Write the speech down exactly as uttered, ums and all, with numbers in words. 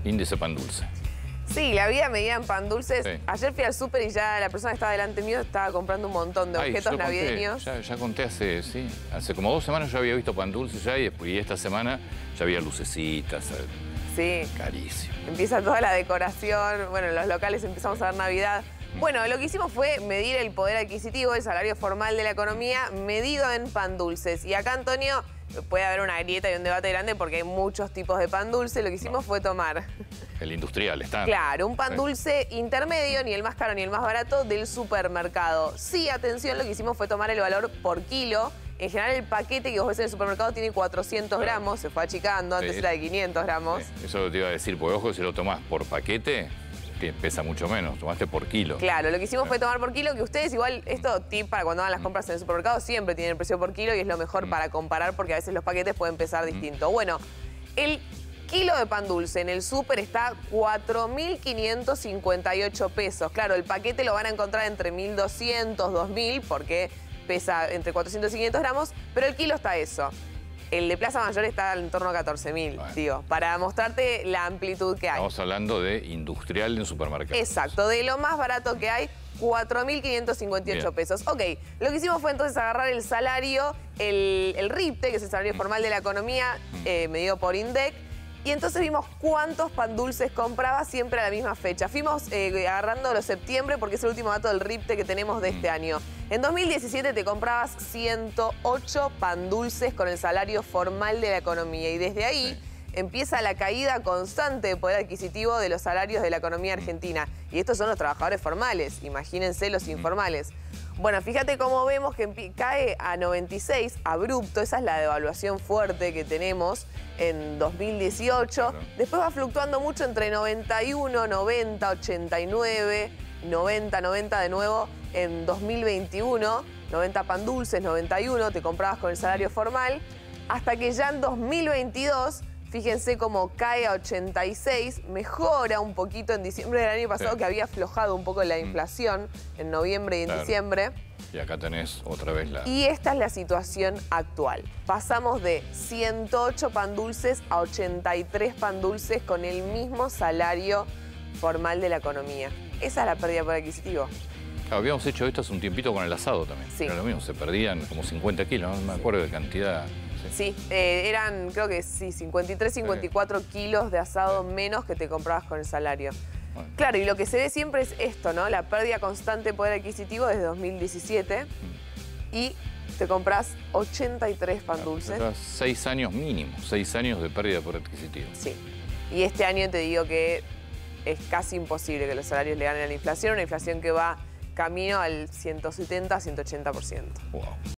índice pan dulce. Sí, la vida medida en pan dulces. Sí. Ayer fui al súper y ya la persona que estaba delante mío estaba comprando un montón de Ay, objetos yo conté, navideños. ya, ya conté hace, sí, hace como dos semanas yo había visto pan dulce ya y, después, y esta semana ya había lucecitas. Sí. Carísimo. Empieza toda la decoración. Bueno, en los locales empezamos a ver Navidad. Bueno, lo que hicimos fue medir el poder adquisitivo, el salario formal de la economía, medido en pan dulces. Y acá, Antonio, puede haber una grieta y un debate grande porque hay muchos tipos de pan dulce. Lo que hicimos no. fue tomar... El industrial, está. Claro, un pan dulce intermedio, ni el más caro ni el más barato, del supermercado. Sí, atención, lo que hicimos fue tomar el valor por kilo. En general, el paquete que vos ves en el supermercado tiene cuatrocientos gramos, se fue achicando, antes sí. era de quinientos gramos. Sí. Eso te iba a decir, porque ojo, si lo tomás por paquete, que pesa mucho menos, tomaste por kilo. Claro, lo que hicimos fue tomar por kilo, que ustedes igual, esto tip para cuando hagan las compras en el supermercado, siempre tienen el precio por kilo y es lo mejor mm. para comparar porque a veces los paquetes pueden pesar mm. distinto. Bueno, el kilo de pan dulce en el súper está cuatro mil quinientos cincuenta y ocho pesos. Claro, el paquete lo van a encontrar entre mil doscientos, dos mil, porque pesa entre cuatrocientos y quinientos gramos, pero el kilo está eso. El de Plaza Mayor está en torno a catorce mil, bueno. digo, para mostrarte la amplitud que hay. Estamos hablando de industrial en supermercados. Exacto, de lo más barato que hay, cuatro mil quinientos cincuenta y ocho pesos. Ok, lo que hicimos fue entonces agarrar el salario, el, el RIPTE, que es el salario mm. formal de la economía, mm. eh, medido por INDEC, y entonces vimos cuántos pan dulces compraba siempre a la misma fecha. Fuimos eh, agarrando los septiembre porque es el último dato del RIPTE que tenemos de este año. En dos mil diecisiete te comprabas ciento ocho pan dulces con el salario formal de la economía. Y desde ahí sí. empieza la caída constante de poder adquisitivo de los salarios de la economía argentina. Y estos son los trabajadores formales, imagínense los informales. Bueno, fíjate cómo vemos que cae a noventa y seis, abrupto, esa es la devaluación fuerte que tenemos en dos mil dieciocho. Claro. Después va fluctuando mucho entre noventa y uno, noventa, ochenta y nueve, noventa, noventa de nuevo en dos mil veintiuno, noventa pan dulces, noventa y uno, te comprabas con el salario formal, hasta que ya en dos mil veintidós... Fíjense cómo cae a ochenta y seis, mejora un poquito en diciembre del año pasado, sí. que había aflojado un poco la inflación mm. en noviembre y en claro. diciembre. Y acá tenés otra vez la... Y esta es la situación actual. Pasamos de ciento ocho pan dulces a ochenta y tres pan dulces con el mismo salario formal de la economía. Esa es la pérdida por adquisitivo. Claro, habíamos hecho esto hace un tiempito con el asado también. Sí. Era lo mismo, se perdían como cincuenta kilos, no me acuerdo de cantidad... Sí, eh, eran, creo que sí, cincuenta y tres, cincuenta y cuatro sí. kilos de asado sí. menos que te comprabas con el salario. Bueno. Claro, y lo que se ve siempre es esto, ¿no? La pérdida constante de poder adquisitivo desde dos mil diecisiete mm. y te compras ochenta y tres pan claro, dulces. Seis años mínimo, seis años de pérdida de poder adquisitivo. Sí, y este año te digo que es casi imposible que los salarios le ganen a la inflación, una inflación que va camino al ciento setenta, ciento ochenta por ciento. Wow.